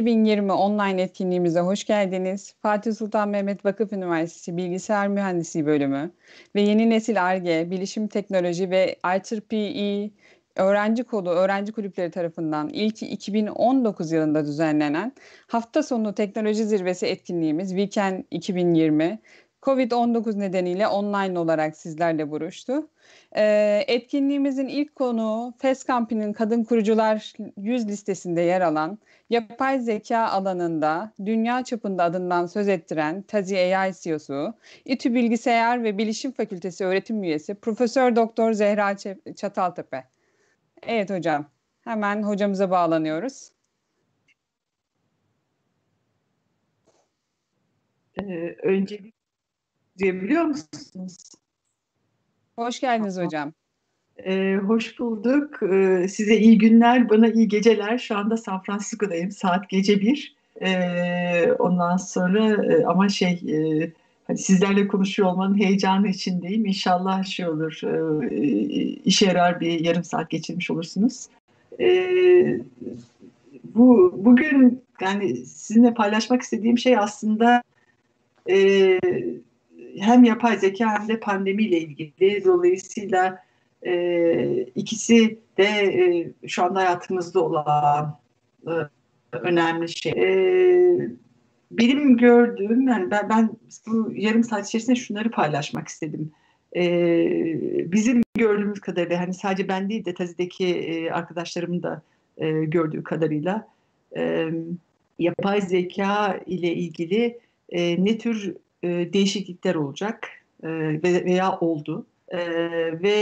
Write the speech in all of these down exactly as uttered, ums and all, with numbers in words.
iki bin yirmi online etkinliğimize hoş geldiniz. Fatih Sultan Mehmet Vakıf Üniversitesi Bilgisayar Mühendisliği Bölümü ve Yeni Nesil Ar-Ge, Bilişim Teknoloji ve I E E E Öğrenci Kolu Öğrenci Kulüpleri tarafından ilk iki bin on dokuz yılında düzenlenen hafta sonu teknoloji zirvesi etkinliğimiz Weekend iki bin yirmi, covid on dokuz nedeniyle online olarak sizlerle buluştu. Ee, etkinliğimizin ilk konuğu Fes Company'nin Kadın Kurucular yüz listesinde yer alan, yapay zeka alanında dünya çapında adından söz ettiren Tazi A I C E O'su, İTÜ Bilgisayar ve Bilişim Fakültesi öğretim üyesi Profesör Doktor Zehra Ç- Çataltepe. Evet hocam, hemen hocamıza bağlanıyoruz. Ee, öncelik duyabiliyor musunuz? Hoş geldiniz hocam. Ee, hoş bulduk. Ee, size iyi günler, bana iyi geceler. Şu anda San Francisco'dayım. Saat gece bir. Ee, ondan sonra e, ama şey, e, hani sizlerle konuşuyor olmanın heyecanı içindeyim. İnşallah şey olur, e, işe yarar bir yarım saat geçirmiş olursunuz. Ee, bu bugün yani sizinle paylaşmak istediğim şey aslında e, hem yapay zeka hem de pandemiyle ilgili. Dolayısıyla e, ikisi de e, şu anda hayatımızda olan e, önemli şey. E, benim gördüğüm, yani ben, ben bu yarım saat içerisinde şunları paylaşmak istedim. E, bizim gördüğümüz kadarıyla, hani sadece ben değil de Tazi'deki e, arkadaşlarımın da e, gördüğü kadarıyla e, yapay zeka ile ilgili e, ne tür e, değişiklikler olacak e, veya oldu e, ve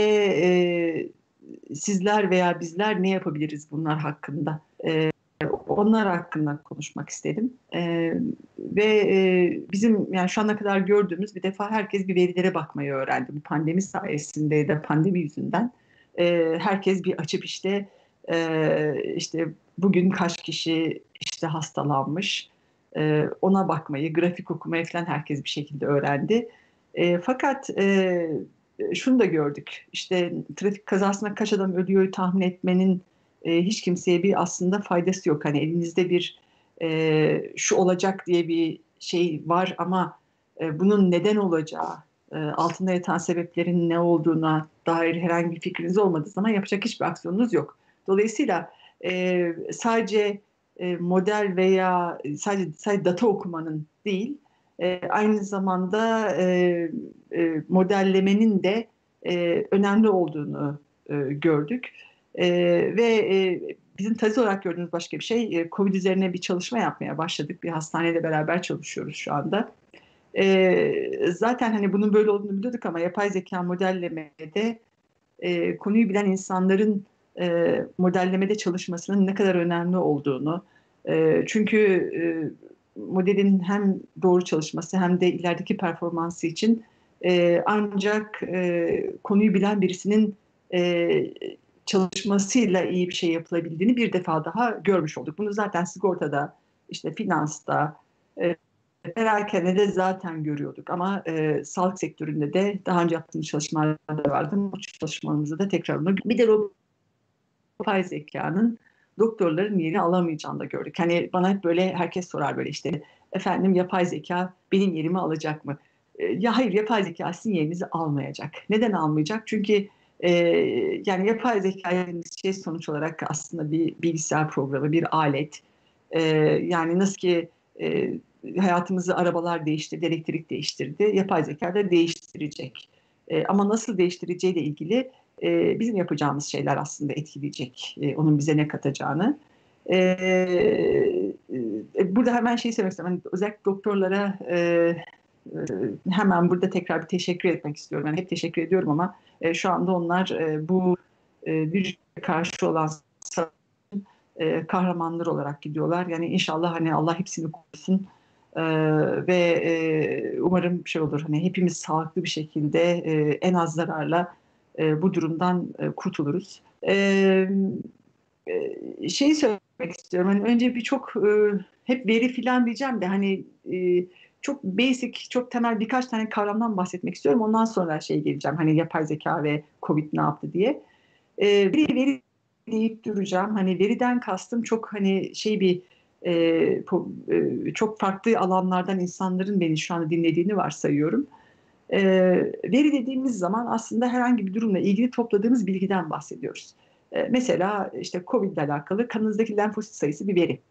e, sizler veya bizler ne yapabiliriz bunlar hakkında? E, onlar hakkında konuşmak istedim. E, ve e, bizim yani şu ana kadar gördüğümüz, bir defa herkes bir verilere bakmayı öğrendi. Bu pandemi sayesinde ya da pandemi yüzünden e, herkes bir açıp işte e, işte bugün kaç kişi işte hastalanmış, e, ona bakmayı, grafik okumayı falan herkes bir şekilde öğrendi. E, fakat e, şunu da gördük. İşte trafik kazasında kaç adam ölüyor tahmin etmenin e, hiç kimseye bir aslında faydası yok. Hani elinizde bir e, şu olacak diye bir şey var ama e, bunun neden olacağı, e, altında yatan sebeplerin ne olduğuna dair herhangi bir fikriniz olmadığı zaman yapacak hiçbir aksiyonunuz yok. Dolayısıyla e, sadece e, model veya sadece, sadece data okumanın değil, e, aynı zamanda e, e, modellemenin de e, önemli olduğunu e, gördük. E, ve e, bizim tezi olarak gördüğümüz başka bir şey, e, COVID üzerine bir çalışma yapmaya başladık. Bir hastaneyle beraber çalışıyoruz şu anda. E, zaten hani bunun böyle olduğunu biliyorduk ama yapay zeka modellemede e, konuyu bilen insanların e, modellemede çalışmasının ne kadar önemli olduğunu, e, çünkü e, modelin hem doğru çalışması hem de ilerideki performansı için e, ancak e, konuyu bilen birisinin e, çalışmasıyla iyi bir şey yapılabildiğini bir defa daha görmüş olduk. Bunu zaten sigortada, işte finansta, e, perakende zaten görüyorduk ama e, sağlık sektöründe de daha önce yaptığımız çalışmalarda vardı. Bu çalışmalarımızda da tekrar bir de yapay zekanın doktorların yerini alamayacağını da gördük. Hani bana hep böyle herkes sorar böyle işte, efendim yapay zeka benim yerimi alacak mı? E, ya hayır, yapay zeka sizin yerinizi almayacak. Neden almayacak? Çünkü e, yani yapay zeka dediğimiz şey sonuç olarak aslında bir bilgisayar programı, bir alet. E, yani nasıl ki e, hayatımızı arabalar değiştirdi, elektrik değiştirdi, yapay zeka da değiştirecek. E, ama nasıl değiştireceğiyle ilgili e, bizim yapacağımız şeyler aslında etkileyecek e, onun bize ne katacağını. E, e, burada hemen şey söylemek istiyorum. Yani özellikle doktorlara e, e, hemen burada tekrar bir teşekkür etmek istiyorum. Yani hep teşekkür ediyorum ama e, şu anda onlar e, bu e, virüse karşı olan e, kahramanlar olarak gidiyorlar. Yani inşallah hani Allah hepsini korusun. Ee, ve e, umarım şey olur, hani hepimiz sağlıklı bir şekilde e, en az zararla e, bu durumdan e, kurtuluruz. E, e, şeyi söylemek istiyorum. Hani önce bir çok e, hep veri filan diyeceğim de hani e, çok basic, çok temel birkaç tane kavramdan bahsetmek istiyorum. Ondan sonra şey geleceğim. Hani yapay zeka ve COVID ne yaptı diye. E, bir veri deyip duracağım. Hani veriden kastım çok hani şey bir e, po, e, çok farklı alanlardan insanların beni şu anda dinlediğini varsayıyorum. E, Veri dediğimiz zaman aslında herhangi bir durumla ilgili topladığımız bilgiden bahsediyoruz. E, mesela işte COVID ile alakalı kanınızdaki lenfosit sayısı bir veri.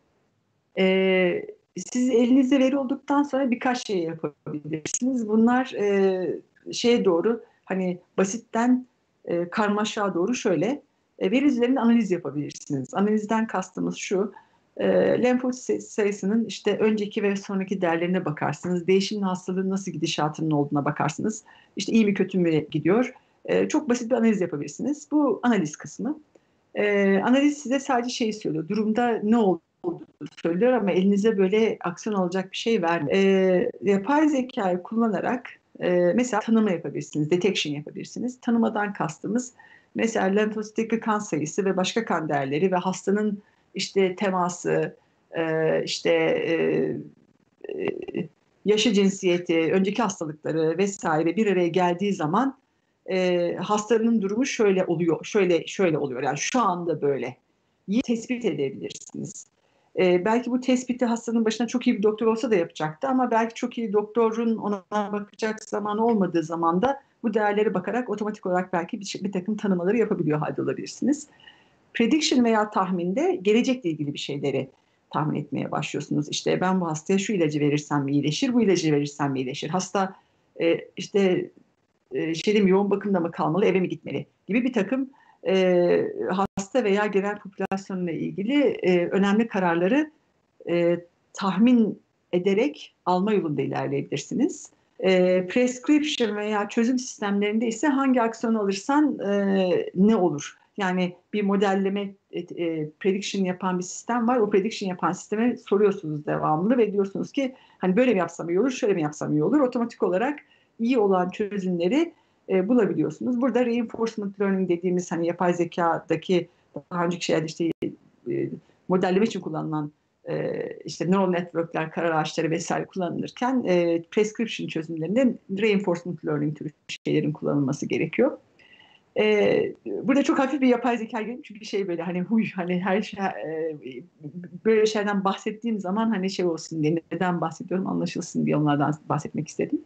E, Siz elinizde veri olduktan sonra birkaç şey yapabilirsiniz. Bunlar e, şeye doğru, hani basitten e, karmaşığa doğru şöyle e, veri üzerinde analiz yapabilirsiniz. Analizden kastımız şu: e, lenfosit sayısının işte önceki ve sonraki değerlerine bakarsınız. Değişimli hastalığın nasıl gidişatının olduğuna bakarsınız. İşte iyi mi kötü mü gidiyor. E, çok basit bir analiz yapabilirsiniz. Bu analiz kısmı. E, analiz size sadece şeyi söylüyor: durumda ne olduğunu söylüyor ama elinize böyle aksiyon alacak bir şey vermiyor. E, yapay zekayı kullanarak e, mesela tanıma yapabilirsiniz, detection yapabilirsiniz. Tanımadan kastımız mesela lenfositteki kan sayısı ve başka kan değerleri ve hastanın işte teması, e, işte e, e, yaşı, cinsiyeti, önceki hastalıkları vesaire bir araya geldiği zaman e, hastanın durumu şöyle oluyor, şöyle şöyle oluyor. Yani şu anda böyle tespit edebilirsiniz. E, belki bu tespiti hastanın başına çok iyi bir doktor olsa da yapacaktı ama belki çok iyi doktorun ona bakacak zamanı olmadığı zaman da bu değerlere bakarak otomatik olarak belki bir, bir takım tanımaları yapabiliyor halde olabilirsiniz. Prediction veya tahminde gelecekle ilgili bir şeyleri tahmin etmeye başlıyorsunuz. İşte ben bu hastaya şu ilacı verirsem mi iyileşir, bu ilacı verirsem mi iyileşir? Hasta e, işte e, şeyim yoğun bakımda mı kalmalı, eve mi gitmeli gibi bir takım e, hasta veya genel popülasyonla ilgili e, önemli kararları e, tahmin ederek alma yolunda ilerleyebilirsiniz. E, prescription veya çözüm sistemlerinde ise hangi aksiyon alırsan e, ne olur? Yani bir modelleme, e, e, prediction yapan bir sistem var. O prediction yapan sisteme soruyorsunuz devamlı ve diyorsunuz ki hani böyle mi yapsam iyi olur, şöyle mi yapsam iyi olur? Otomatik olarak iyi olan çözümleri e, bulabiliyorsunuz. Burada reinforcement learning dediğimiz hani yapay zekadaki daha önceki şeylerde işte e, modelleme için kullanılan e, işte neural network'ler, karar ağaçları vesaire kullanılırken e, prescription çözümlerinde reinforcement learning türü şeylerin kullanılması gerekiyor. E, burada çok hafif bir yapay zeka gibi çünkü şey böyle hani huy hani her şey e, böyle şeylerden bahsettiğim zaman hani şey olsun diye neden bahsediyorum anlaşılsın diye onlardan bahsetmek istedim.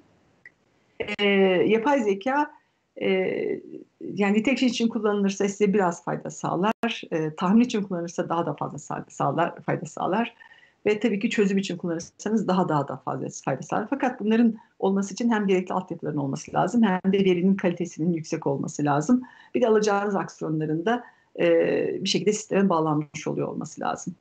E, Yapay zeka e, yani detection için kullanılırsa size biraz fayda sağlar. E, tahmin için kullanılırsa daha da fazla sağlar, fayda sağlar. Ve tabii ki çözüm için kullanırsanız daha daha da fazla fayda sağlar. Fakat bunların olması için hem gerekli altyapıların olması lazım hem de verinin kalitesinin yüksek olması lazım. Bir de alacağınız aksiyonların da e, bir şekilde sisteme bağlanmış oluyor olması lazım.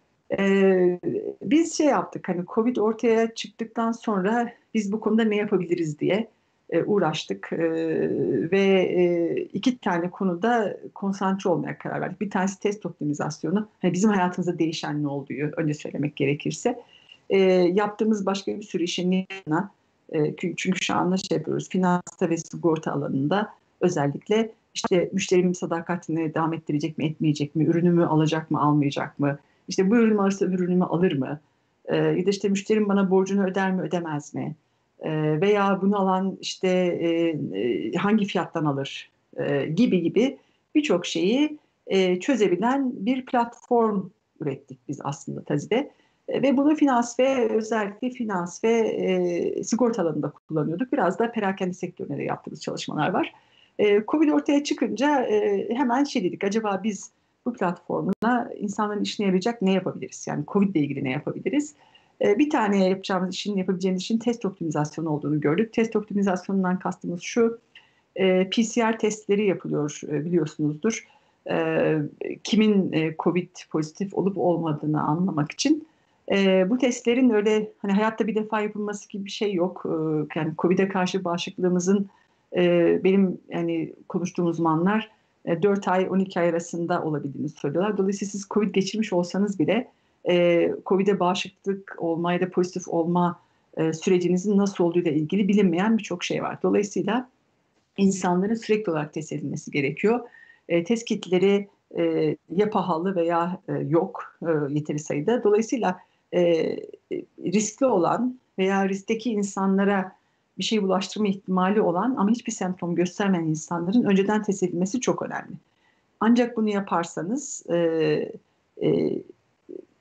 Ee, Biz şey yaptık hani Covid ortaya çıktıktan sonra biz bu konuda ne yapabiliriz diye e, uğraştık. Ee, ve e, iki tane konuda konsantre olmaya karar verdik. Bir tanesi test optimizasyonu. Hani bizim hayatımızda değişen ne olduğu önce söylemek gerekirse. Ee, yaptığımız başka bir sürü işin yanına e, çünkü şu anda şey yapıyoruz finansta ve sigorta alanında özellikle işte müşterimin sadakatini devam ettirecek mi etmeyecek mi, ürünümü alacak mı almayacak mı, işte bu ürünü alırsa ürünümü alır mı? Ee, ya da işte müşterim bana borcunu öder mi ödemez mi? Ee, veya bunu alan işte e, e, hangi fiyattan alır? Ee, gibi gibi birçok şeyi e, çözebilen bir platform ürettik biz aslında Tazi'de. E, ve bunu finans ve özellikle finans ve e, sigorta alanında kullanıyorduk. Biraz da perakende sektöründe de yaptığımız çalışmalar var. E, Covid ortaya çıkınca e, hemen şey dedik: acaba biz bu platformuna insanların işine yarayacak ne yapabiliriz? Yani Covid ile ilgili ne yapabiliriz? Ee, bir tane yapacağımız işin, yapabileceğimiz işin test optimizasyonu olduğunu gördük. Test optimizasyonundan kastımız şu: e, P C R testleri yapılıyor e, biliyorsunuzdur. E, kimin e, Covid pozitif olup olmadığını anlamak için. E, bu testlerin öyle hani hayatta bir defa yapılması gibi bir şey yok. E, yani Covid'e karşı bağışıklığımızın e, benim yani konuştuğum uzmanlar e, dört ay on iki ay arasında olabildiğini söylüyorlar. Dolayısıyla siz Covid geçirmiş olsanız bile e, Covid'e bağışıklık olma ya da pozitif olma e, sürecinizin nasıl olduğu ile ilgili bilinmeyen birçok şey var. Dolayısıyla insanların sürekli olarak test edilmesi gerekiyor. E, test kitleri e, ya pahalı veya e, yok e, yeteri sayıda. Dolayısıyla e, riskli olan veya riskteki insanlara bir şey bulaştırma ihtimali olan ama hiçbir semptom göstermeyen insanların önceden test edilmesi çok önemli. Ancak bunu yaparsanız e, e,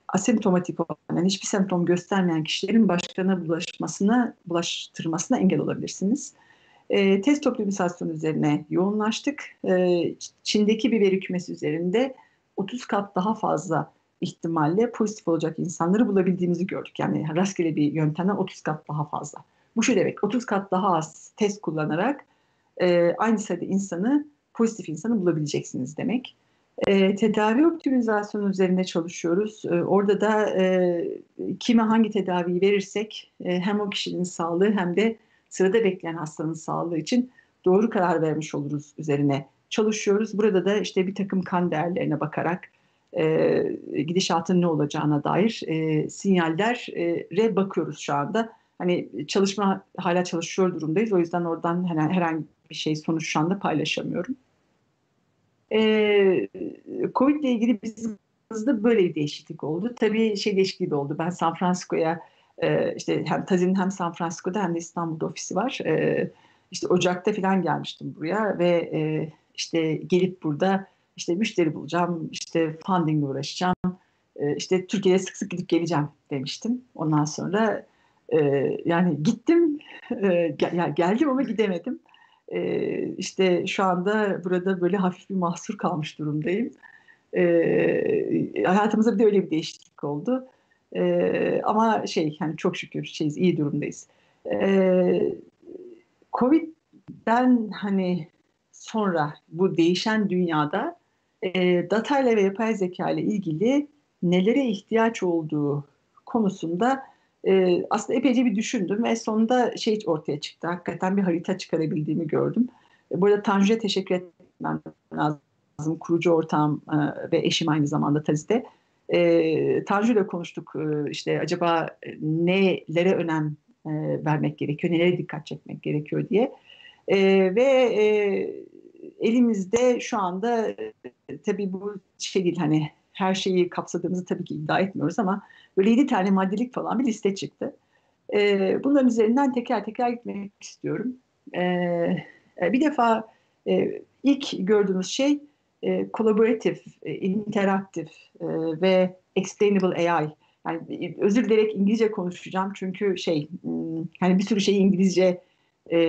asemptomatik olan, yani hiçbir semptom göstermeyen kişilerin başkana bulaşmasına, bulaştırmasına engel olabilirsiniz. E, test optimizasyonu üzerine yoğunlaştık. E, Çin'deki bir veri kümesi üzerinde otuz kat daha fazla ihtimalle pozitif olacak insanları bulabildiğimizi gördük. Yani rastgele bir yöntemden otuz kat daha fazla. Bu şu demek, otuz kat daha az test kullanarak e, aynı sayıda insanı, pozitif insanı bulabileceksiniz demek. E, tedavi optimizasyonu üzerine çalışıyoruz. E, orada da e, kime hangi tedaviyi verirsek e, hem o kişinin sağlığı hem de sırada bekleyen hastanın sağlığı için doğru karar vermiş oluruz üzerine çalışıyoruz. Burada da işte bir takım kan değerlerine bakarak e, gidişatın ne olacağına dair e, sinyallere bakıyoruz şu anda. Hani çalışma hala çalışıyor durumdayız. O yüzden oradan herhangi bir şey sonuç şu anda paylaşamıyorum. Ee, Covid ile ilgili bizim aramızda böyle bir değişiklik oldu. Tabii şey değişikliği de oldu. Ben San Francisco'ya e, işte hem Tazi'nin hem San Francisco'da hem de İstanbul'da ofisi var. E, işte Ocak'ta falan gelmiştim buraya ve e, işte gelip burada işte müşteri bulacağım, işte fundingle uğraşacağım, e, işte Türkiye'ye sık sık gidip geleceğim demiştim. Ondan sonra e, yani gittim, e, gel, geldim ama gidemedim. Ee, işte şu anda burada böyle hafif bir mahsur kalmış durumdayım. Ee, hayatımızda bir de öyle bir değişiklik oldu. Ee, ama şey hani çok şükür şeyiz, iyi durumdayız. Ee, Covid'den hani sonra bu değişen dünyada e, data ile ve yapay zeka ile ilgili nelere ihtiyaç olduğu konusunda e, aslında epeyce bir düşündüm ve sonunda şey ortaya çıktı. Hakikaten bir harita çıkarabildiğimi gördüm. E, burada Tanju'ya teşekkür etmem lazım. Kurucu ortağım e, ve eşim aynı zamanda Tazi'de. E, Tanju ile konuştuk. E, işte acaba nelere önem e, vermek gerekiyor, nelere dikkat çekmek gerekiyor diye. E, ve e, elimizde şu anda e, tabii bu şey değil, hani her şeyi kapsadığımızı tabii ki iddia etmiyoruz ama böyle yedi tane maddelik falan bir liste çıktı. E, bunların üzerinden teker teker gitmek istiyorum. E, e, bir defa e, ilk gördüğümüz şey e, collaborative, e, interaktif e, ve explainable A I. Yani e, özür dilerim İngilizce konuşacağım çünkü şey hmm, hani bir sürü şeyi İngilizce e,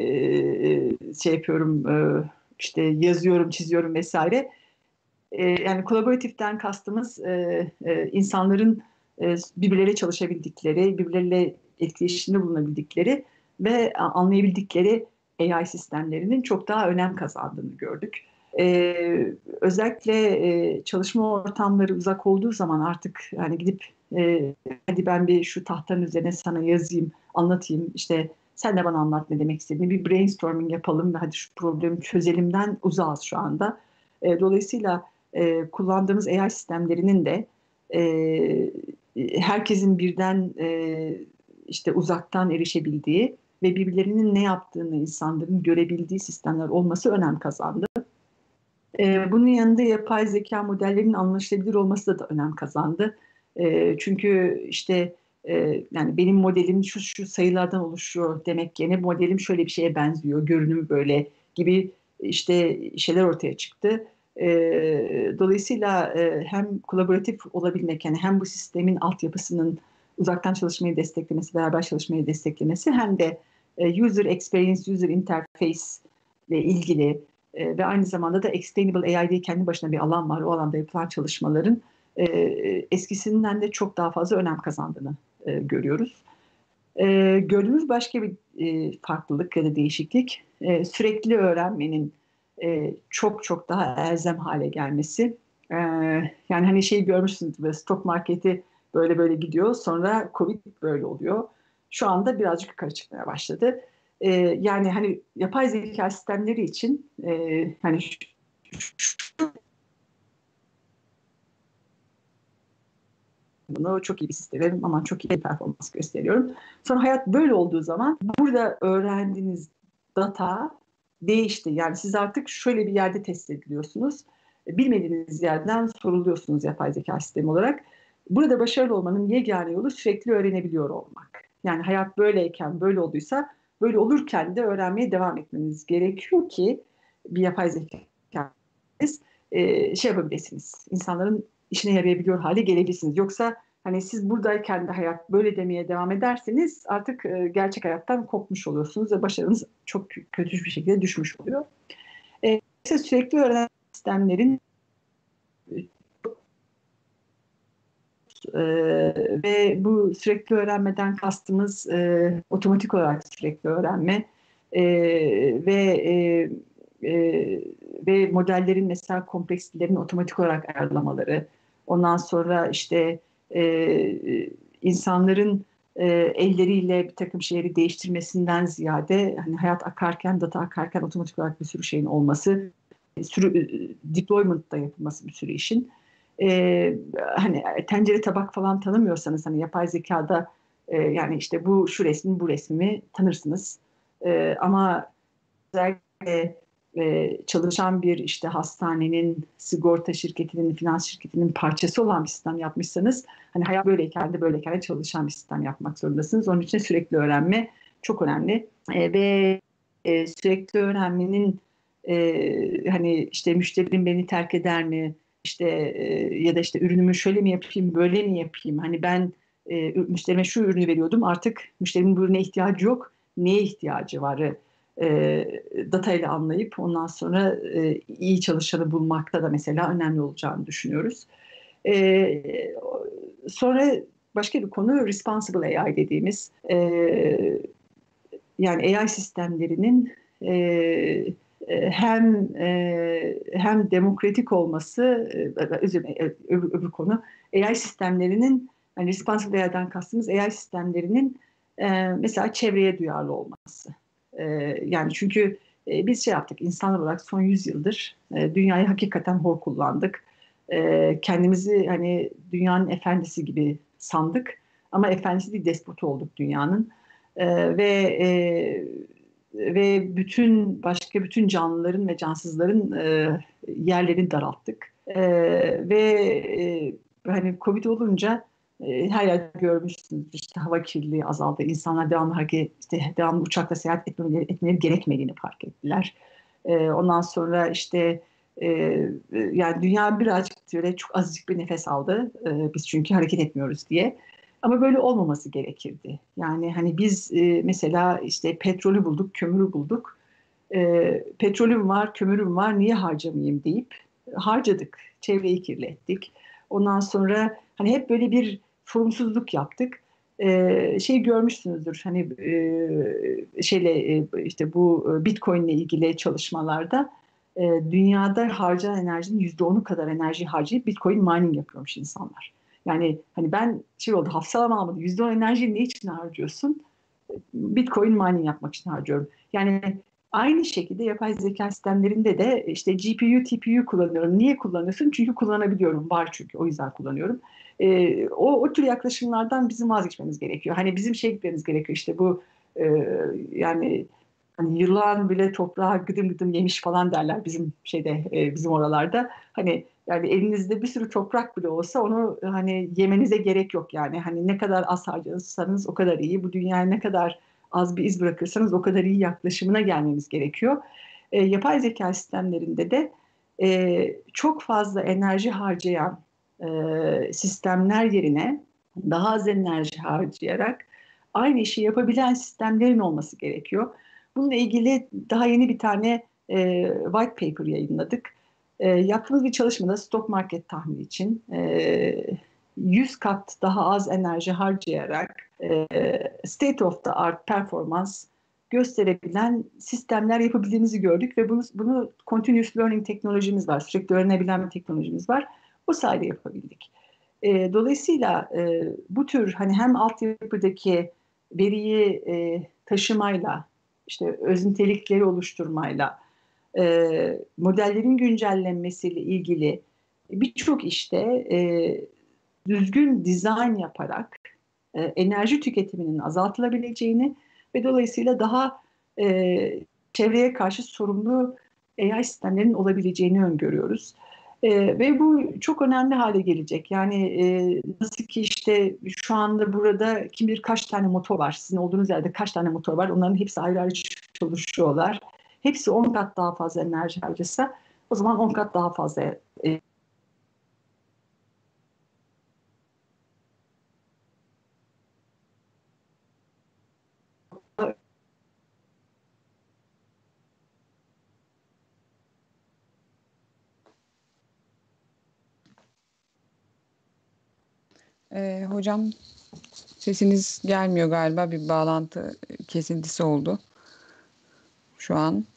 şey yapıyorum, e, işte yazıyorum, çiziyorum vesaire. E, yani kolaboratiften kastımız e, e, insanların e, birbirleriyle çalışabildikleri, birbirleriyle etkileşimde bulunabildikleri ve anlayabildikleri A I sistemlerinin çok daha önem kazandığını gördük. E, özellikle e, çalışma ortamları uzak olduğu zaman artık hani gidip e, hadi ben bir şu tahtanın üzerine sana yazayım, anlatayım, işte sen de bana anlat ne demek istediğini, bir brainstorming yapalım ve hadi şu problemi çözelimden uzağız şu anda. E, dolayısıyla e, kullandığımız A I sistemlerinin de e, herkesin birden e, işte uzaktan erişebildiği ve birbirlerinin ne yaptığını insanların görebildiği sistemler olması önem kazandı. E, bunun yanında yapay zeka modellerinin anlaşılabilir olması da, da önem kazandı. E, çünkü işte e, yani benim modelim şu şu sayılardan oluşuyor demek yerine modelim şöyle bir şeye benziyor, görünümü böyle gibi işte şeyler ortaya çıktı. E, dolayısıyla e, hem kolaboratif olabilmek, yani hem bu sistemin altyapısının uzaktan çalışmayı desteklemesi, beraber çalışmayı desteklemesi hem de e, user experience, user interface ile ilgili e, ve aynı zamanda da explainable A I diye kendi başına bir alan var. O alanda yapılan çalışmaların e, eskisinden de çok daha fazla önem kazandığını e, görüyoruz. E, gördüğümüz başka bir e, farklılık ya da değişiklik e, sürekli öğrenmenin e, çok çok daha elzem hale gelmesi. E, yani hani şey görmüşsünüz, böyle stok marketi böyle böyle gidiyor, sonra Covid böyle oluyor. Şu anda birazcık yukarı çıkmaya başladı. E, yani hani yapay zeka sistemleri için e, hani bunu çok iyi bir sistemim, aman çok iyi bir performans gösteriyorum. Sonra hayat böyle olduğu zaman burada öğrendiğiniz data değişti. Yani siz artık şöyle bir yerde test ediliyorsunuz. Bilmediğiniz yerden soruluyorsunuz yapay zeka sistemi olarak. Burada başarılı olmanın yegane yolu sürekli öğrenebiliyor olmak. Yani hayat böyleyken böyle olduysa böyle olurken de öğrenmeye devam etmeniz gerekiyor ki bir yapay zeka e, şey yapabilirsiniz. İnsanların işine yarayabiliyor hale gelebilirsiniz. Yoksa hani siz buradayken de hayat böyle demeye devam ederseniz artık e, gerçek hayattan kopmuş oluyorsunuz ve başarınız çok kötü bir şekilde düşmüş oluyor. E, sürekli öğrenen sistemlerin e, ve bu sürekli öğrenmeden kastımız e, otomatik olarak sürekli öğrenme e, ve e, e, ve modellerin mesela kompleksitelerini otomatik olarak ayarlamaları. Ondan sonra işte e, insanların e, elleriyle bir takım şeyleri değiştirmesinden ziyade hani hayat akarken, data akarken otomatik olarak bir sürü şeyin olması, sürü deployment'ta yapılması bir sürü işin. Ee, hani tencere tabak falan tanımıyorsanız hani yapay zekada e, yani işte bu şu resmi bu resmi tanırsınız. Ee, ama özellikle e, çalışan bir işte hastanenin, sigorta şirketinin, finans şirketinin parçası olan bir sistem yapmışsanız hani hayat böyleyken de böyleyken de çalışan bir sistem yapmak zorundasınız. Onun için sürekli öğrenme çok önemli. E, ve e, sürekli öğrenmenin e, hani işte müşterim beni terk eder mi? İşte e, ya da işte ürünümü şöyle mi yapayım, böyle mi yapayım? Hani ben e, müşterime şu ürünü veriyordum. Artık müşterimin bu ürüne ihtiyacı yok. Neye ihtiyacı var? E, data ile anlayıp ondan sonra e, iyi çalışanı bulmakta da mesela önemli olacağını düşünüyoruz. E, sonra başka bir konu responsible A I dediğimiz e, yani A I sistemlerinin e, e, hem e, hem demokratik olması e, özür dilerim, öbür, öbür konu A I sistemlerinin yani responsible A I'den kastımız A I sistemlerinin e, mesela çevreye duyarlı olması. E, yani çünkü e, biz şey yaptık insanlar olarak son yüz yıldır e, dünyayı hakikaten hor kullandık. E, kendimizi hani dünyanın efendisi gibi sandık ama efendisi değil despotu olduk dünyanın. E, ve e, ve bütün başka bütün canlıların ve cansızların e, yerlerini daralttık. E, ve e, hani Covid olunca e, her yerde görmüşsünüz işte hava kirliliği azaldı. İnsanlar devamlı hareket, işte devamlı uçakla seyahat etmeleri, etmeleri gerekmediğini fark ettiler. E, ondan sonra işte e, yani dünya birazcık böyle çok azıcık bir nefes aldı. E, biz çünkü hareket etmiyoruz diye. Ama böyle olmaması gerekirdi. Yani hani biz e, mesela işte petrolü bulduk, kömürü bulduk. E, petrolüm var, kömürüm var, niye harcamayayım deyip harcadık. Çevreyi kirlettik. Ondan sonra hani hep böyle bir sorumsuzluk yaptık. E, şey görmüşsünüzdür hani e, şeyle e, işte bu Bitcoin ile ilgili çalışmalarda e, dünyada harcanan enerjinin yüzde onu kadar enerji harcayıp Bitcoin mining yapıyormuş insanlar. Yani hani ben şey oldu hafsalam almadı. yüzde on enerjiyi ne için harcıyorsun? Bitcoin mining yapmak için harcıyorum. Yani aynı şekilde yapay zeka sistemlerinde de işte G P U, T P U kullanıyorum. Niye kullanıyorsun? Çünkü kullanabiliyorum. Var çünkü. O yüzden kullanıyorum. Ee, o, o tür yaklaşımlardan bizim vazgeçmemiz gerekiyor. Hani bizim şey gitmemiz gerekiyor. İşte bu e, yani hani yılan bile toprağa gıdım gıdım yemiş falan derler bizim şeyde e, bizim oralarda. Hani yani elinizde bir sürü toprak bile olsa onu hani yemenize gerek yok yani. Hani ne kadar az harcarsanız o kadar iyi. Bu dünyaya ne kadar az bir iz bırakırsanız o kadar iyi yaklaşımına gelmemiz gerekiyor. E, yapay zeka sistemlerinde de e, çok fazla enerji harcayan e, sistemler yerine daha az enerji harcayarak aynı işi yapabilen sistemlerin olması gerekiyor. Bununla ilgili daha yeni bir tane e, white paper yayınladık. E, yaptığımız bir çalışmada stock market tahmini için e, yüz kat daha az enerji harcayarak e, state of the art performans gösterebilen sistemler yapabildiğimizi gördük ve bunu, bunu continuous learning teknolojimiz var. Sürekli öğrenebilen bir teknolojimiz var. O sayede yapabildik. E, dolayısıyla e, bu tür hani hem altyapıdaki veriyi e, taşımayla, işte öz nitelikleri oluşturmayla, e, modellerin güncellenmesiyle ilgili birçok işte e, düzgün dizayn yaparak e, enerji tüketiminin azaltılabileceğini ve dolayısıyla daha e, çevreye karşı sorumlu A I sistemlerin olabileceğini öngörüyoruz. E, ve bu çok önemli hale gelecek. Yani e, nasıl ki işte şu anda burada kim bilir kaç tane motor var. Sizin olduğunuz yerde kaç tane motor var. Onların hepsi ayrı ayrı çalışıyorlar. Hepsi on kat daha fazla enerji harcasa o zaman on kat daha fazla e, Ee, hocam sesiniz gelmiyor galiba. Bir bağlantı kesintisi oldu şu an.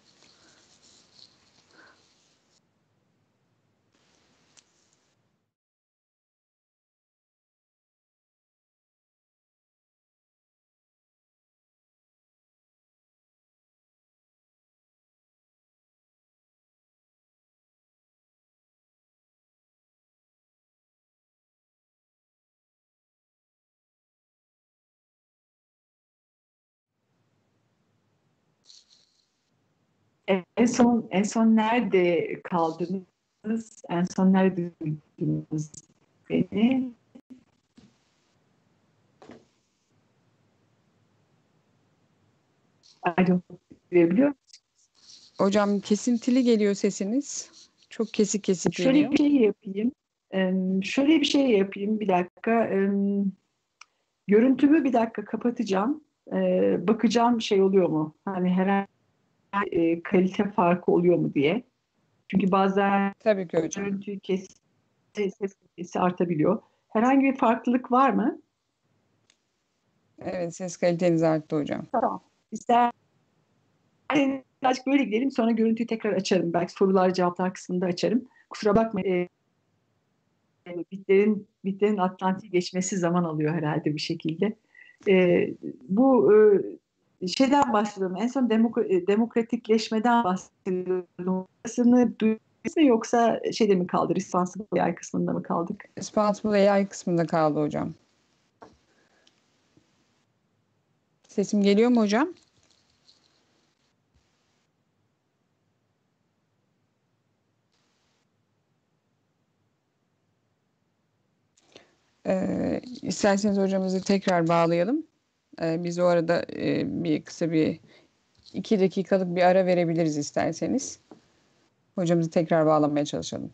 En son en son nerede kaldınız? En son nerede duydunuz beni? Alo, duyabiliyor Hocam kesintili geliyor sesiniz. Çok kesik kesik Şöyle geliyor. bir şey yapayım. Ee, şöyle bir şey yapayım. Bir dakika. Ee, görüntümü bir dakika kapatacağım. Ee, bakacağım şey oluyor mu? Hani herhangi e, kalite farkı oluyor mu diye. Çünkü bazen Tabii ki hocam. görüntü kes, ses kalitesi artabiliyor. Herhangi bir farklılık var mı? Evet, ses kaliteniz arttı hocam. Tamam. İster birazcık böyle gidelim, sonra görüntüyü tekrar açarım. Belki sorular cevaplar kısmında açarım. Kusura bakmayın. E, bitlerin, bitlerin Atlantik'i geçmesi zaman alıyor herhalde bir şekilde. E, bu e, şeyden bahsediyorum. En son demok- e, demokratikleşmeden bahsediyorum. Aslında duydunuz mu, yoksa şeyde mi kaldı? Responsible A I kısmında mı kaldık? Responsible A I kısmında kaldı hocam. Sesim geliyor mu hocam? Ee, isterseniz hocamızı tekrar bağlayalım. Ee, biz o arada e, bir kısa bir iki dakikalık bir ara verebiliriz isterseniz. Hocamızı tekrar bağlamaya çalışalım.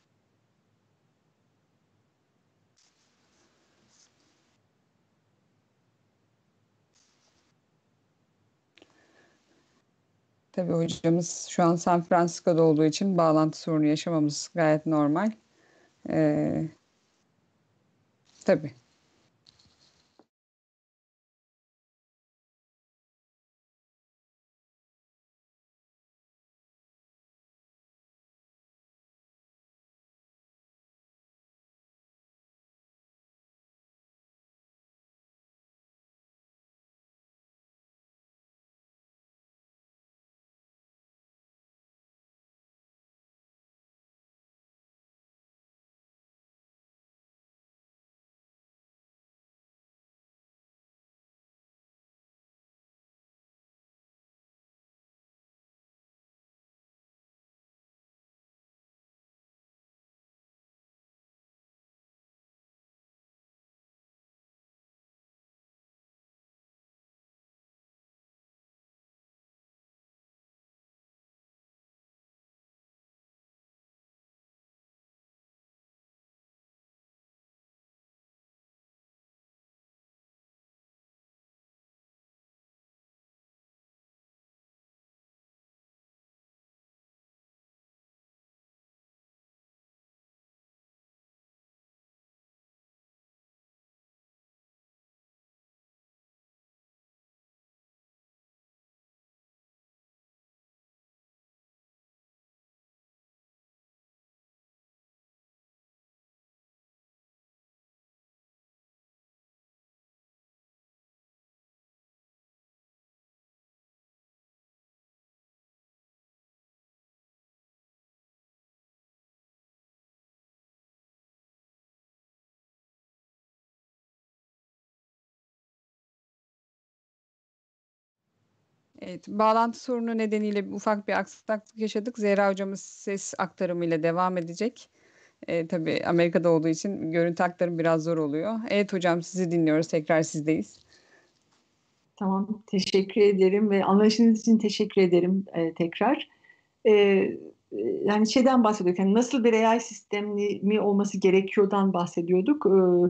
Tabii hocamız şu an San Francisco'da olduğu için bağlantı sorunu yaşamamız gayet normal. Ee, tabii. Evet, bağlantı sorunu nedeniyle ufak bir aksaklık yaşadık. Zehra hocamız ses aktarımıyla devam edecek. Ee, tabii Amerika'da olduğu için görüntü aktarım biraz zor oluyor. Evet hocam sizi dinliyoruz. Tekrar sizdeyiz. Tamam, teşekkür ederim ve anlayışınız için teşekkür ederim e, tekrar. E, e, Yani şeyden bahsediyorduk, yani nasıl bir A I sistemi mi olması gerekiyordan bahsediyorduk.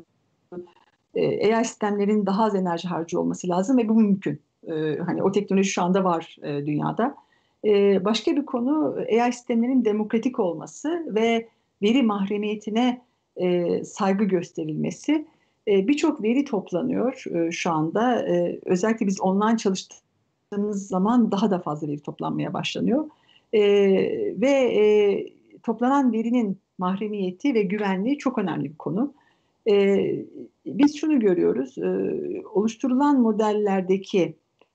E, A I sistemlerin daha az enerji harcıyor olması lazım ve bu mümkün. E, hani o teknoloji şu anda var e, dünyada. E, başka bir konu, A I sistemlerin demokratik olması ve veri mahremiyetine e, saygı gösterilmesi. E, birçok veri toplanıyor e, şu anda. E, özellikle biz online çalıştığımız zaman daha da fazla veri toplanmaya başlanıyor. E, ve e, toplanan verinin mahremiyeti ve güvenliği çok önemli bir konu. E, Biz şunu görüyoruz, e, oluşturulan modellerdeki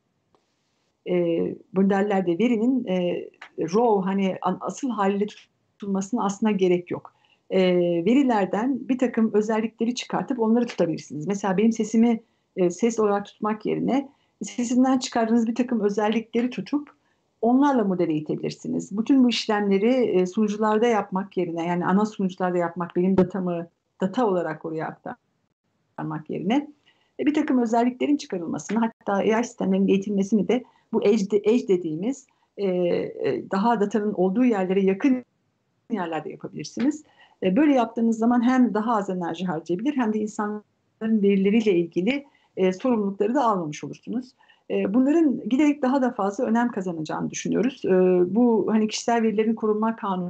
e, modellerde verinin e, raw hani asıl haliyle tutulmasına aslında gerek yok. E, Verilerden bir takım özellikleri çıkartıp onları tutabilirsiniz. Mesela benim sesimi e, ses olarak tutmak yerine sesinden çıkardığınız bir takım özellikleri tutup onlarla modele eğitebilirsiniz. Bütün bu işlemleri e, sunucularda yapmak yerine, yani ana sunucularda yapmak, benim datamı data olarak oraya aktarmak yerine e, bir takım özelliklerin çıkarılmasını, hatta A I sistemlerinin eğitilmesini de bu edge, edge dediğimiz e, e, daha datanın olduğu yerlere yakın yerlerde yapabilirsiniz. E, böyle yaptığınız zaman hem daha az enerji harcayabilir, hem de insanların verileriyle ilgili e, sorumlulukları da almamış olursunuz. E, bunların giderek daha da fazla önem kazanacağını düşünüyoruz. E, bu hani kişisel verilerin korunma kanunu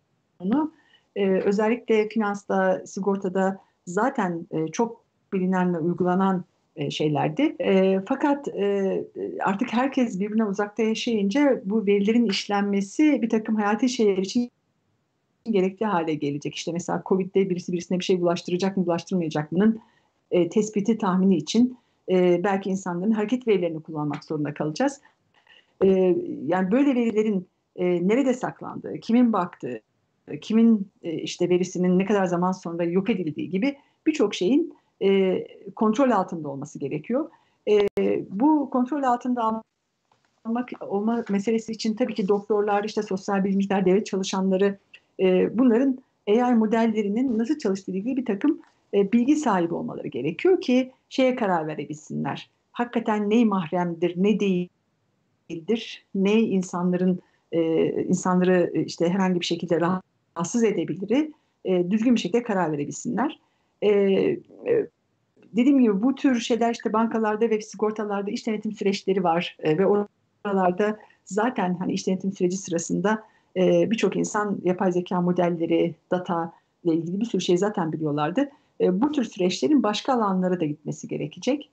e, özellikle finansta, sigortada zaten e, çok bilinen ve uygulanan e, şeylerdi. E, fakat e, artık herkes birbirine uzakta yaşayınca bu verilerin işlenmesi bir takım hayati şeyler için gerekli hale gelecek. İşte mesela Covid'de birisi birisine bir şey bulaştıracak mı, bulaştırmayacak mı'nın e, tespiti, tahmini için e, belki insanların hareket verilerini kullanmak zorunda kalacağız. E, Yani böyle verilerin e, nerede saklandığı, kimin baktığı, kimin e, işte verisinin ne kadar zaman sonra yok edildiği gibi birçok şeyin e, kontrol altında olması gerekiyor. E, Bu kontrol altında almak olma meselesi için tabii ki doktorlar, işte sosyal bilimciler, devlet çalışanları e, bunların A I modellerinin nasıl çalıştığı ilgili bir takım e, bilgi sahibi olmaları gerekiyor ki şeye karar verebilsinler. Hakikaten ne mahremdir, ne değildir, ne insanların e, insanları e, işte herhangi bir şekilde rahatsız edebilir, e, düzgün bir şekilde karar verebilsinler. E, e, Dediğim gibi bu tür şeyler işte bankalarda ve sigortalarda iş denetim süreçleri var e, ve oralarda zaten hani iş denetim süreci sırasında e, birçok insan yapay zeka modelleri, data ile ilgili bir sürü şey zaten biliyorlardı. E, bu tür süreçlerin başka alanlara da gitmesi gerekecek.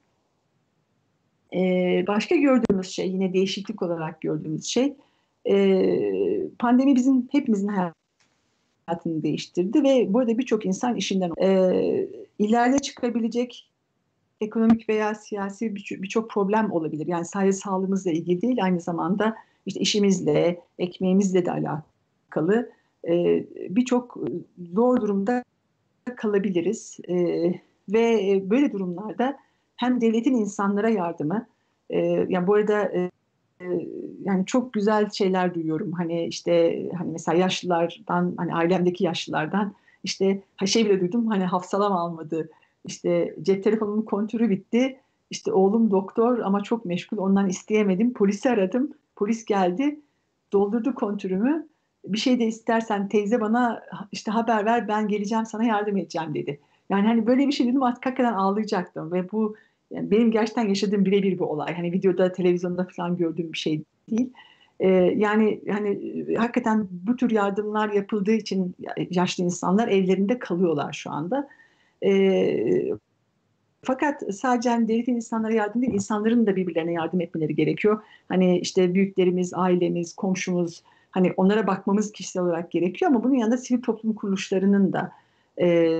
E, Başka gördüğümüz şey, yine değişiklik olarak gördüğümüz şey, e, pandemi bizim hepimizin hayatını değiştirdi ve burada birçok insan işinden e, ileride çıkabilecek ekonomik veya siyasi birçok bir problem olabilir. Yani sadece sağlığımızla ilgili değil, aynı zamanda işte işimizle, ekmeğimizle de alakalı e, birçok zor durumda kalabiliriz. E, ve böyle durumlarda hem devletin insanlara yardımı, e, yani bu arada e, yani çok güzel şeyler duyuyorum. Hani işte hani mesela yaşlılardan, hani ailemdeki yaşlılardan işte ha şey bile duydum, hani hafsalam almadı. İşte cep telefonumun kontürü bitti. İşte oğlum doktor ama çok meşgul, ondan isteyemedim. Polisi aradım. Polis geldi. Doldurdu kontürümü. Bir şey de istersen teyze bana işte haber ver, ben geleceğim sana yardım edeceğim dedi. Yani hani böyle bir şey dedim, artık hakikaten ağlayacaktım ve bu yani benim gerçekten yaşadığım birebir bir olay. Hani videoda, televizyonda falan gördüğüm bir şey değil. Ee, yani yani e, hakikaten bu tür yardımlar yapıldığı için yaşlı insanlar evlerinde kalıyorlar şu anda. Ee, Fakat sadece hani devletin insanlara yardım değil, insanların da birbirlerine yardım etmeleri gerekiyor. Hani işte büyüklerimiz, ailemiz, komşumuz, hani onlara bakmamız kişisel olarak gerekiyor, ama bunun yanında sivil toplum kuruluşlarının da e,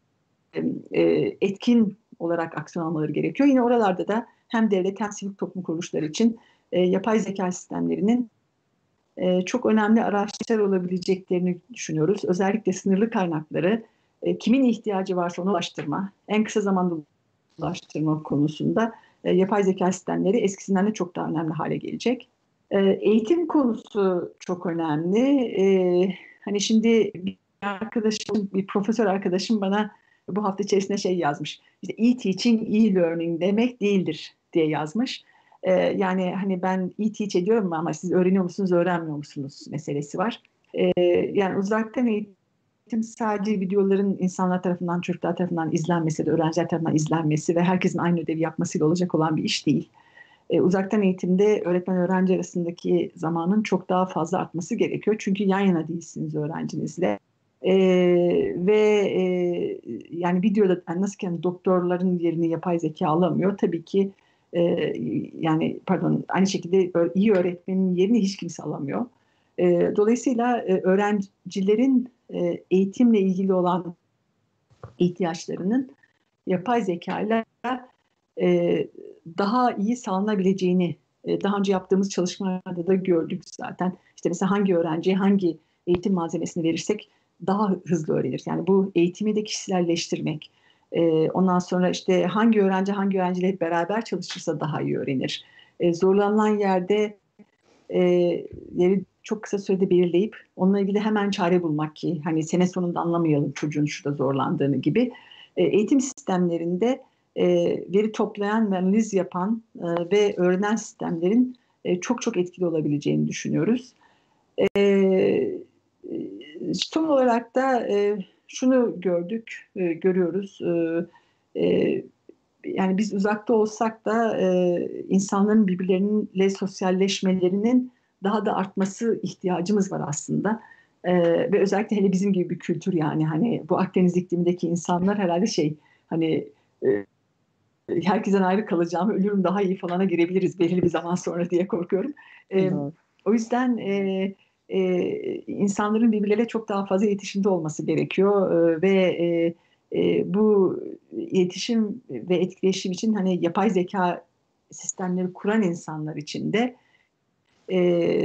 e, etkin olarak aksiyon almaları gerekiyor. Yine oralarda da hem devlet hem sivil toplum kuruluşları için e, yapay zeka sistemlerinin e, çok önemli araçlar olabileceklerini düşünüyoruz. Özellikle sınırlı kaynakları e, kimin ihtiyacı varsa ona ulaştırma, en kısa zamanda ulaştırma konusunda e, yapay zeka sistemleri eskisinden de çok daha önemli hale gelecek. E, eğitim konusu çok önemli. E, hani şimdi bir arkadaşım, bir profesör arkadaşım bana bu hafta içerisinde şey yazmış. İşte e-teaching, e-learning demek değildir diye yazmış. E, yani hani ben e-teach ediyorum ama siz öğreniyor musunuz, öğrenmiyor musunuz meselesi var. E, Yani uzaktan eğitim sadece videoların insanlar tarafından, çocuklar tarafından izlenmesi, de öğrenciler tarafından izlenmesi ve herkesin aynı ödevi yapmasıyla olacak olan bir iş değil. E, uzaktan eğitimde öğretmen öğrenci arasındaki zamanın çok daha fazla artması gerekiyor. Çünkü yan yana değilsiniz öğrencinizle. E, ve e, yani videoda yani nasıl ki yani doktorların yerini yapay zeka alamıyor. Tabii ki e, yani pardon aynı şekilde iyi öğretmenin yerini hiç kimse alamıyor. E, dolayısıyla e, öğrencilerin e, eğitimle ilgili olan ihtiyaçlarının yapay zeka ile e, daha iyi sağlanabileceğini e, daha önce yaptığımız çalışmalarda da gördük zaten. İşte mesela hangi öğrenciye hangi eğitim malzemesini verirsek daha hızlı öğrenir. Yani bu eğitimi de kişiselleştirmek. E, ondan sonra işte hangi öğrenci hangi öğrenciyle hep beraber çalışırsa daha iyi öğrenir. E, zorlanılan yerde e, yeri çok kısa sürede belirleyip onunla ilgili hemen çare bulmak ki hani sene sonunda anlamayalım çocuğun şurada zorlandığını gibi. E, eğitim sistemlerinde e, veri toplayan ve analiz yapan e, ve öğrenen sistemlerin e, çok çok etkili olabileceğini düşünüyoruz. E, Son olarak da e, şunu gördük, e, görüyoruz. E, e, Yani biz uzakta olsak da e, insanların birbirleriyle sosyalleşmelerinin daha da artması ihtiyacımız var aslında. E, ve özellikle hele bizim gibi bir kültür yani hani bu Akdeniz iklimindeki insanlar herhalde şey hani e, herkesten ayrı kalacağım, ölürüm daha iyi falana girebiliriz belirli bir zaman sonra diye korkuyorum. E, Doğru. O yüzden e, e, insanların birbirleriyle çok daha fazla iletişimde olması gerekiyor e, ve e, e, bu iletişim ve etkileşim için hani yapay zeka sistemleri kuran insanlar için de e,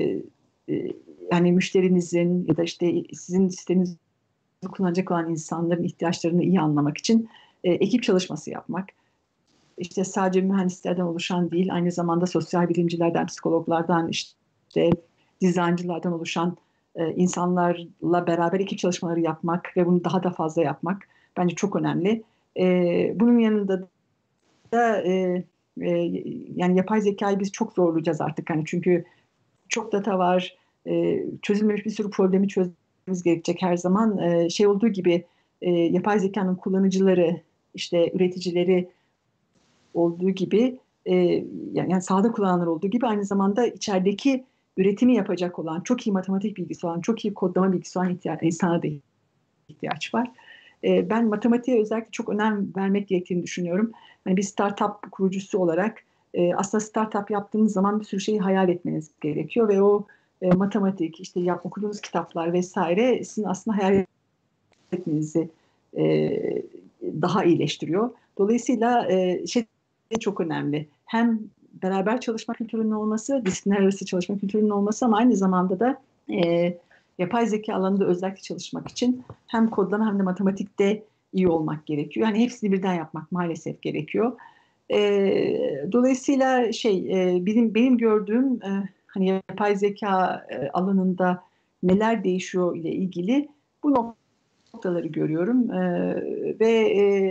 e, yani müşterinizin ya da işte sizin sisteminizi kullanacak olan insanların ihtiyaçlarını iyi anlamak için e, ekip çalışması yapmak işte sadece mühendislerden oluşan değil, aynı zamanda sosyal bilimcilerden, psikologlardan, işte dizayncılardan oluşan e, insanlarla beraber ekip çalışmaları yapmak ve bunu daha da fazla yapmak bence çok önemli. E, bunun yanında da e, e, yani yapay zekayı biz çok zorlayacağız artık hani çünkü çok data var, e, çözülmemiş bir sürü problemi çözmemiz gerekecek her zaman. E, şey olduğu gibi e, yapay zekanın kullanıcıları, işte üreticileri olduğu gibi e, yani, yani sahada kullananlar olduğu gibi aynı zamanda içerideki üretimi yapacak olan, çok iyi matematik bilgisi olan, çok iyi kodlama bilgisi olan ihtiyaç, insana da ihtiyaç var. E, ben matematiğe özellikle çok önem vermek gerektiğini düşünüyorum. Yani bir startup kurucusu olarak e, aslında startup yaptığınız zaman bir sürü şeyi hayal etmeniz gerekiyor ve o e, matematik, işte yap, okuduğunuz kitaplar vesaire sizin aslında hayal etmenizi e, daha iyileştiriyor. Dolayısıyla e, şey de çok önemli. Hem beraber çalışma kültürünün olması, disiplinler arası çalışma kültürünün olması ama aynı zamanda da e, yapay zeka alanında özellikle çalışmak için hem kodlama hem de matematikte iyi olmak gerekiyor. Yani hepsini birden yapmak maalesef gerekiyor. E, Dolayısıyla şey e, benim benim gördüğüm e, hani yapay zeka e, alanında neler değişiyor ile ilgili bu noktaları görüyorum. Ee, ve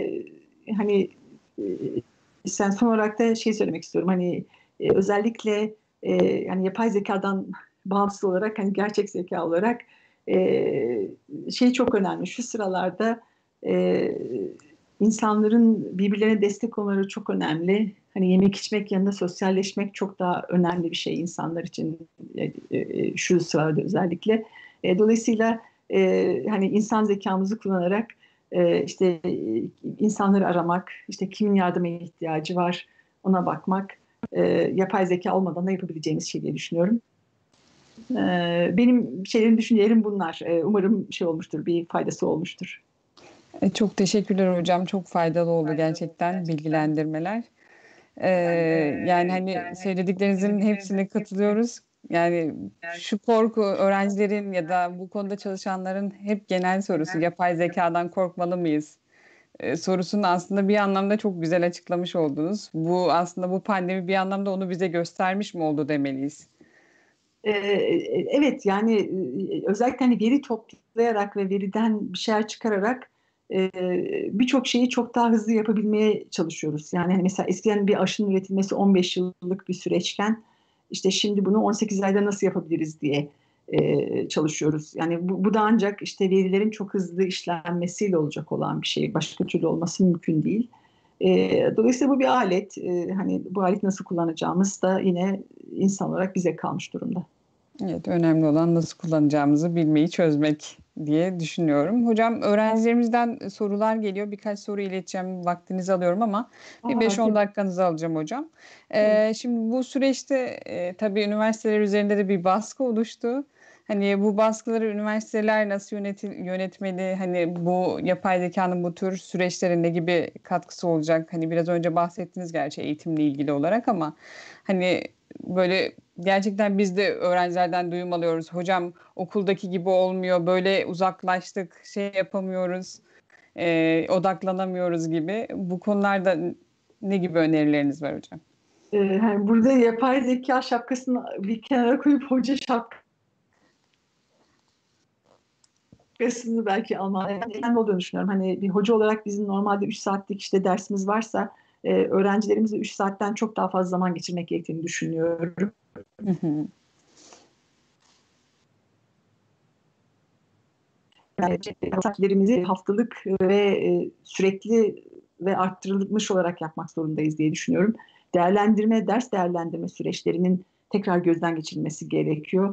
e, hani e, sen son olarak da şey söylemek istiyorum. Hani e, özellikle e, yani yapay zekadan bağımsız olarak hani gerçek zeka olarak e, şey çok önemli. Şu sıralarda e, insanların birbirlerine destek olmaları çok önemli. Hani yemek içmek yanında sosyalleşmek çok daha önemli bir şey insanlar için e, e, şu sıralarda özellikle. E, dolayısıyla e, hani insan zekamızı kullanarak e, işte e, insanları aramak, işte kimin yardıma ihtiyacı var ona bakmak, e, yapay zeka olmadan da yapabileceğimiz şey diye düşünüyorum. E, Benim şeylerim, düşüncelerim bunlar. E, umarım şey olmuştur, bir faydası olmuştur. E, çok teşekkürler hocam. Çok faydalı oldu gerçekten bilgilendirmeler. Ee, Yani hani söylediklerinizin hepsine katılıyoruz. Yani şu korku öğrencilerin ya da bu konuda çalışanların hep genel sorusu yapay zekadan korkmalı mıyız? Ee, sorusunu aslında bir anlamda çok güzel açıklamış oldunuz. Bu aslında bu pandemi bir anlamda onu bize göstermiş mi oldu demeliyiz. Ee, evet yani e, özellikle hani veri toplayarak ve veriden bir şeyler çıkararak e, birçok şeyi çok daha hızlı yapabilmeye çalışıyoruz. Yani hani mesela eskiden bir aşının üretilmesi on beş yıllık bir süreçken işte şimdi bunu on sekiz ayda nasıl yapabiliriz diye e, çalışıyoruz. Yani bu, bu da ancak işte verilerin çok hızlı işlenmesiyle olacak olan bir şey. Başka türlü olması mümkün değil. E, dolayısıyla bu bir alet. E, hani bu aleti nasıl kullanacağımız da yine insan olarak bize kalmış durumda. Evet, önemli olan nasıl kullanacağımızı bilmeyi çözmek diye düşünüyorum. Hocam öğrencilerimizden sorular geliyor. Birkaç soru ileteceğim. Vaktinizi alıyorum ama bir Aa, beş on tabii, dakikanızı alacağım hocam. tabii. Ee, şimdi bu süreçte e, tabii üniversiteler üzerinde de bir baskı oluştu. Hani bu baskıları üniversiteler nasıl yöneti- yönetmeli? Hani bu yapay zekanın bu tür süreçlere ne gibi katkısı olacak? Hani biraz önce bahsettiniz gerçi eğitimle ilgili olarak ama hani böyle gerçekten biz de öğrencilerden duyum alıyoruz. Hocam okuldaki gibi olmuyor. Böyle uzaklaştık, şey yapamıyoruz, e, odaklanamıyoruz gibi. Bu konularda ne gibi önerileriniz var hocam? Ee, hani burada yapay zeka şapkasını bir kenara koyup hoca şapkasını belki alman önemli olduğunu düşünüyorum. Hani bir hoca olarak bizim normalde üç saatlik işte dersimiz varsa e, öğrencilerimizle üç saatten çok daha fazla zaman geçirmek gerektiğini düşünüyorum. Hı hı. Yani saatlerimizi haftalık ve e, sürekli ve arttırılmış olarak yapmak zorundayız diye düşünüyorum. Değerlendirme, ders değerlendirme süreçlerinin tekrar gözden geçirilmesi gerekiyor.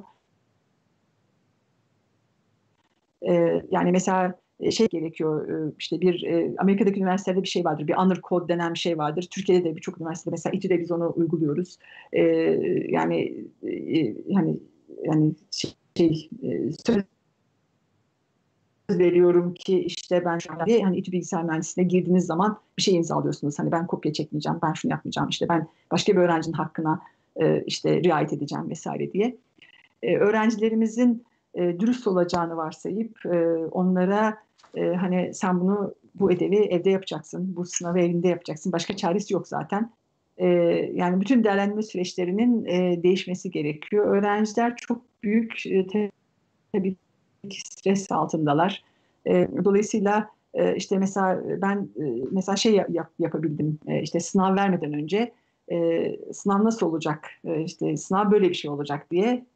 E, yani mesela e, şey gerekiyor, e, işte bir e, Amerika'daki üniversitelerde bir şey vardır, bir honor code denen bir şey vardır. Türkiye'de de birçok üniversitede mesela İTÜ'de biz onu uyguluyoruz. E, yani e, hani yani şey, e, söz veriyorum ki işte ben şu an diye hani İTÜ Bilgisayar Mühendisliğine girdiğiniz zaman bir şey imzalıyorsunuz. Hani ben kopya çekmeyeceğim, ben şunu yapmayacağım, işte ben başka bir öğrencinin hakkına e, işte riayet edeceğim vesaire diye. E, öğrencilerimizin e, dürüst olacağını varsayıp e, onlara e, hani sen bunu bu ödevi evde yapacaksın, bu sınavı evinde yapacaksın. Başka çaresi yok zaten. E, yani bütün değerlendirme süreçlerinin e, değişmesi gerekiyor. Öğrenciler çok büyük e, tabii ki stres altındalar. E, dolayısıyla e, işte mesela ben e, mesela şey yap, yapabildim. E, işte sınav vermeden önce e, sınav nasıl olacak? E, işte sınav böyle bir şey olacak diye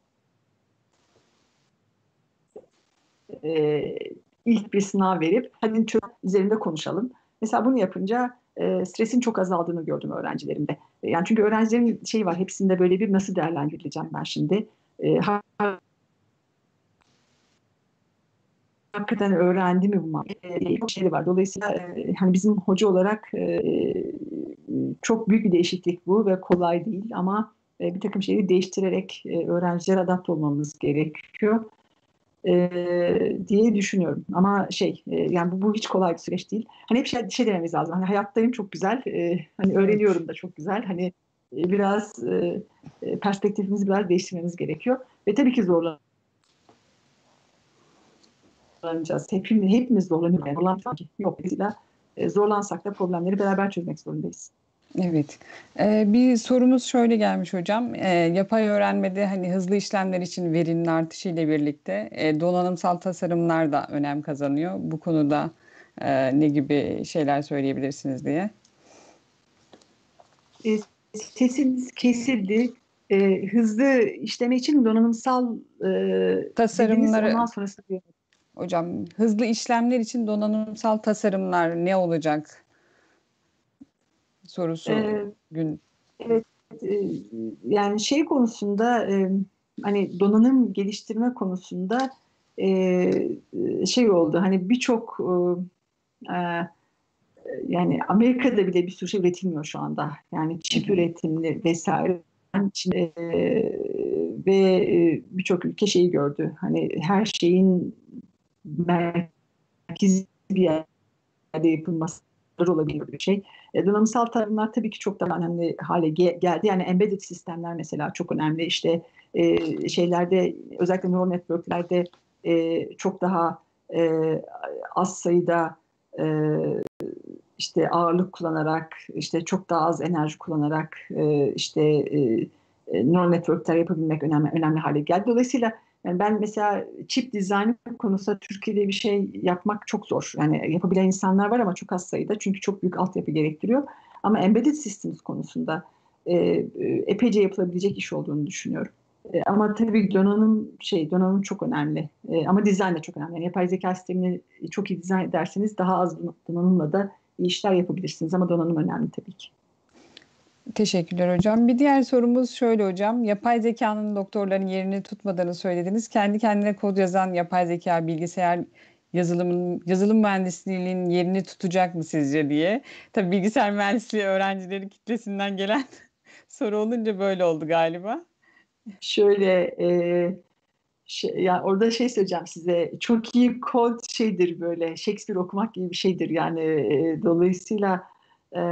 e, ilk bir sınav verip hadi çok üzerinde konuşalım. Mesela bunu yapınca e, stresin çok azaldığını gördüm öğrencilerimde. E, yani çünkü öğrencilerin şeyi var, hepsinde böyle bir nasıl değerlendirileceğim ben şimdi. E, hakikaten öğrendi mi bu e, çok şey var. Dolayısıyla e, hani bizim hoca olarak e, çok büyük bir değişiklik bu ve kolay değil ama e, bir takım şeyleri değiştirerek e, öğrencilere adapte olmamız gerekiyor e, diye düşünüyorum. Ama şey e, yani bu, bu hiç kolay bir süreç değil. Hani hep şey, şey dememiz lazım. Hani hayattayım çok güzel. E, hani Evet. öğreniyorum da çok güzel. Hani e, biraz e, e, perspektifimizi biraz değiştirmemiz gerekiyor. Ve tabii ki zorlanacağız. Hepimiz, hepimiz zorlanıyoruz. Yani zorlansak yok. Mesela e, zorlansak da problemleri beraber çözmek zorundayız. Evet. Ee, bir sorumuz şöyle gelmiş hocam. Ee, yapay öğrenmede hani hızlı işlemler için verinin artışı ile birlikte e, donanımsal tasarımlar da önem kazanıyor. Bu konuda e, ne gibi şeyler söyleyebilirsiniz diye. E, Sesiniz kesildi. E, hızlı işleme için donanımsal e, dediniz. Tasarımları Ondan sonrası diyor. hocam hızlı işlemler için donanımsal tasarımlar ne olacak sorusu E, gün. evet, e, yani şey konusunda e, hani donanım geliştirme konusunda e, e, şey oldu. Hani birçok e, e, yani Amerika'da bile bir sürü şey üretilmiyor şu anda. Yani Hı çip hı. üretimleri vesaire. Çin, e, ve e, birçok ülke şeyi gördü. Hani her şeyin merkezi bir yerde yapılması olabilir bir şey. E, donanımsal tarımlar tabii ki çok daha önemli hale ge- geldi. Yani embedded sistemler mesela çok önemli. İşte e, şeylerde özellikle neural networklerde e, çok daha e, az sayıda e, işte ağırlık kullanarak, işte çok daha az enerji kullanarak e, işte e, e, neural networkler yapabilmek önemli önemli hale geldi. Dolayısıyla yani ben mesela chip dizaynı konusunda Türkiye'de bir şey yapmak çok zor. Yani yapabilen insanlar var ama çok az sayıda çünkü çok büyük altyapı gerektiriyor. Ama embedded systems konusunda e, e, epeyce yapılabilecek iş olduğunu düşünüyorum. E, ama tabii donanım şey donanım çok önemli. E, ama dizayn da çok önemli. Yani yapay zeka sistemini çok iyi dizayn ederseniz daha az donanımla da iyi işler yapabilirsiniz ama donanım önemli tabii ki. Teşekkürler hocam. Bir diğer sorumuz şöyle hocam. Yapay zekanın doktorların yerini tutmadığını söylediniz. Kendi kendine kod yazan yapay zeka bilgisayar yazılımın yazılım mühendisliğinin yerini tutacak mı sizce diye. Tabii bilgisayar mühendisliği öğrencileri kitlesinden gelen soru olunca böyle oldu galiba. Şöyle e, şey, yani orada şey söyleyeceğim size, çok iyi kod şeydir, böyle Shakespeare okumak gibi bir şeydir yani. E, dolayısıyla e,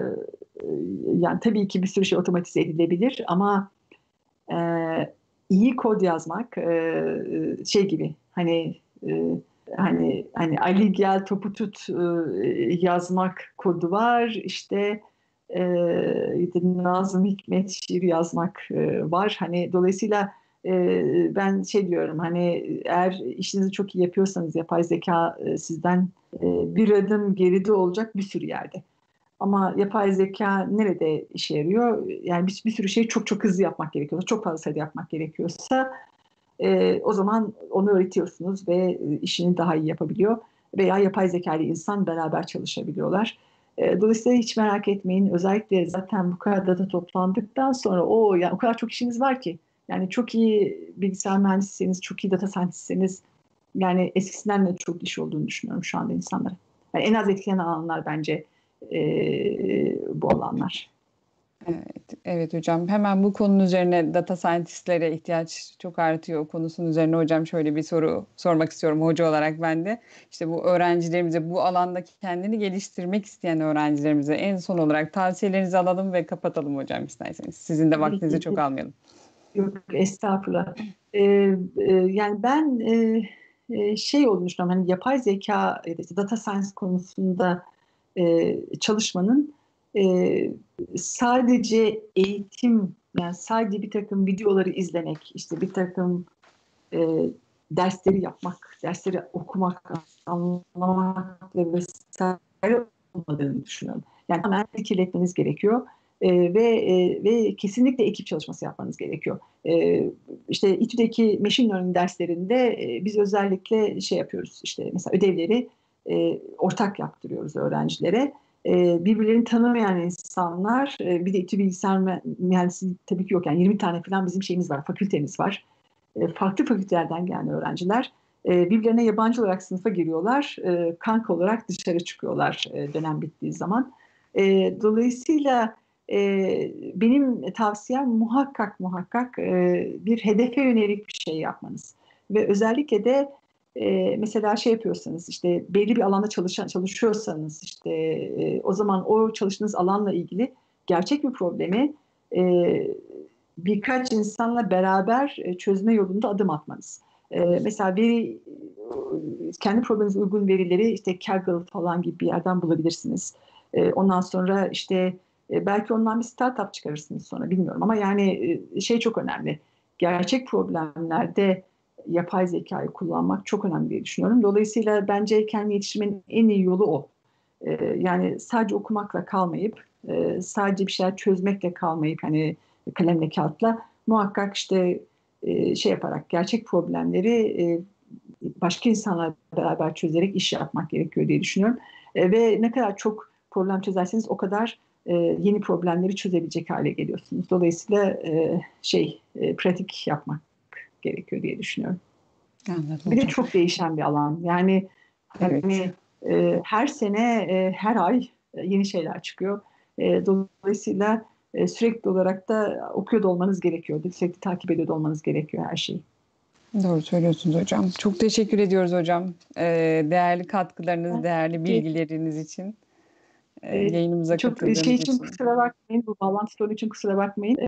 yani tabii ki bir sürü şey otomatize edilebilir ama e, iyi kod yazmak e, şey gibi, hani e, hani hani Ali gel topu tut e, yazmak kodu var işte, e, Nazım Hikmet şiir yazmak e, var, hani dolayısıyla e, ben şey diyorum, hani eğer işinizi çok iyi yapıyorsanız yapay zeka e, sizden e, bir adım geride olacak bir sürü yerde. Ama yapay zeka nerede işe yarıyor? Yani bir, bir sürü şeyi çok çok hızlı yapmak gerekiyorsa, çok fazla sayıda yapmak gerekiyorsa e, o zaman onu öğretiyorsunuz ve e, işini daha iyi yapabiliyor. Veya yapay zeka ile insan beraber çalışabiliyorlar. E, dolayısıyla hiç merak etmeyin. Özellikle zaten bu kadar data toplandıktan sonra o yani o kadar çok işiniz var ki. Yani çok iyi bilgisayar mühendisiniz, çok iyi data scientist'seniz, yani eskisinden de çok iş olduğunu düşünüyorum şu anda insanlara. Yani en az etkilenen alanlar bence e, bu alanlar. Evet, evet hocam. Hemen bu konunun üzerine data scientistlere ihtiyaç çok artıyor. O konusunun üzerine hocam şöyle bir soru sormak istiyorum hoca olarak ben de. İşte bu öğrencilerimize, bu alandaki kendini geliştirmek isteyen öğrencilerimize en son olarak tavsiyelerinizi alalım ve kapatalım hocam isterseniz. Sizin de Tabii vaktinizi ki. çok almayalım. Yok, estağfurullah. Ee, e, yani ben e, e, şey olduğunu düşünüyorum. Hani yapay zeka, ya da işte data science konusunda e, çalışmanın e, sadece eğitim, yani sadece bir takım videoları izlemek, işte bir takım e, dersleri yapmak, dersleri okumak, anlamak ve vesaire olmadığını düşünüyorum. Yani hemen kirletmeniz gerekiyor. E, ve e, ve kesinlikle ekip çalışması yapmanız gerekiyor. E, işte İTÜ'deki machine learning derslerinde e, biz özellikle şey yapıyoruz. İşte mesela ödevleri e, ortak yaptırıyoruz öğrencilere. E, birbirlerini tanımayan insanlar, e, bir de İTÜ bilgisayar mühendisliği tabii ki yok. Yani yirmi tane falan bizim şeyimiz var, fakültemiz var. E, farklı fakültelerden gelen öğrenciler e, birbirlerine yabancı olarak sınıfa giriyorlar. E, kanka olarak dışarı çıkıyorlar e, dönem bittiği zaman. E, dolayısıyla e, benim tavsiyem muhakkak muhakkak e, bir hedefe yönelik bir şey yapmanız. Ve özellikle de e, mesela şey yapıyorsanız, işte belli bir alanda çalışan, çalışıyorsanız, işte e, o zaman o çalıştığınız alanla ilgili gerçek bir problemi e, birkaç insanla beraber e, çözme yolunda adım atmanız. E, mesela veri, kendi probleminize uygun verileri işte Kaggle falan gibi bir yerden bulabilirsiniz. E, ondan sonra işte e, belki ondan bir startup çıkarırsınız sonra, bilmiyorum, ama yani e, şey çok önemli. Gerçek problemlerde yapay zekayı kullanmak çok önemli diye düşünüyorum. Dolayısıyla bence kendi yetiştirmenin en iyi yolu o. E, yani sadece okumakla kalmayıp, e, sadece bir şeyler çözmekle kalmayıp, hani kalemle kağıtla, muhakkak işte e, şey yaparak gerçek problemleri e, başka insanlarla beraber çözerek iş yapmak gerekiyor diye düşünüyorum. E, ve ne kadar çok problem çözerseniz o kadar e, yeni problemleri çözebilecek hale geliyorsunuz. Dolayısıyla e, şey e, pratik yapmak gerekiyor diye düşünüyorum. Anladım Bir de hocam. çok değişen bir alan. Yani Evet. hani e, her sene, e, her ay e, yeni şeyler çıkıyor. E, dolayısıyla e, sürekli olarak da okuyor da olmanız gerekiyor. Sürekli takip ediyor da olmanız gerekiyor her şeyi. Doğru söylüyorsunuz hocam. Çok teşekkür ediyoruz hocam. Ee, değerli katkılarınız, değerli Peki, bilgileriniz için, e, e, yayınımıza çok şey katıldığınız için için. kusura bakmayın. Bu bağlantı sorunu için kusura bakmayın.